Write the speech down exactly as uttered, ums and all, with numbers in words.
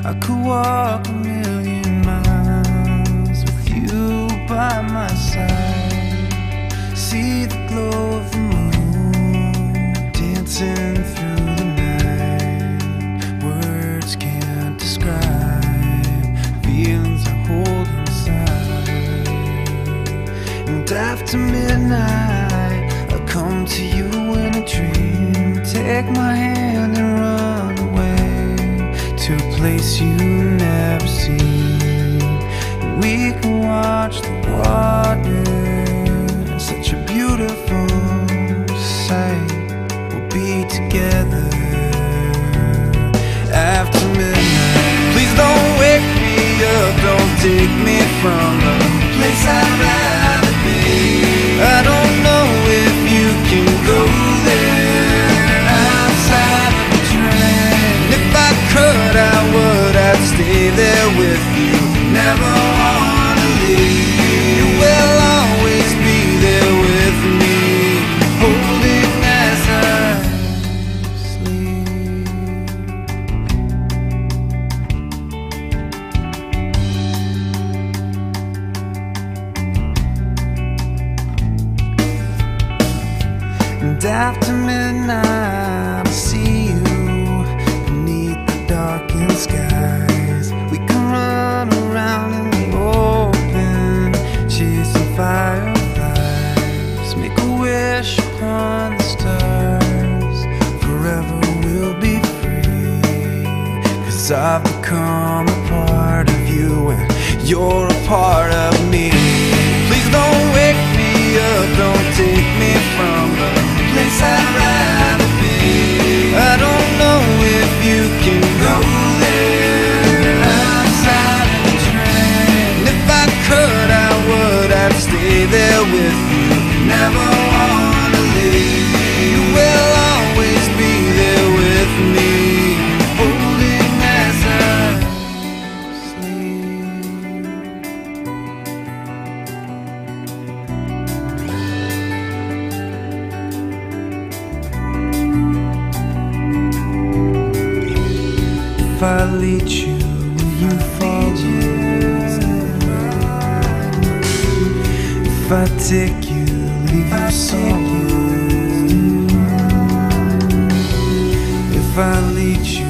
I could walk a million miles with you by my side. See the glow of the moon dancing through the night. Words can't describe feelings I hold inside. And after midnight, I'll come to you in a dream. Take my hand and run away to a place you never seen. And we can watch the water, such a beautiful sight. We'll be together after midnight. Please don't wake me up, don't take me from the place I'd rather be. I don't know if you can go there outside of the train. If I could, I would, I'd stay there with you. Never wanna leave. You will always be there with me, holding as I sleep. And after midnight, I see you beneath the darkened skies. We can run around in the open, chasing fireflies. Make a wish upon the stars, forever we'll be free. 'Cause I've become a part of you and you're a part of me. Please don't wake me up, don't take me from the place I'd rather be. I don't know if you can go there outside of the train. If I could, I would, I'd stay there with you. Never wanna leave. You will always be there with me, holding as I sleep. If I lead you, will you follow? If I take you, leave you solo. If I lead you,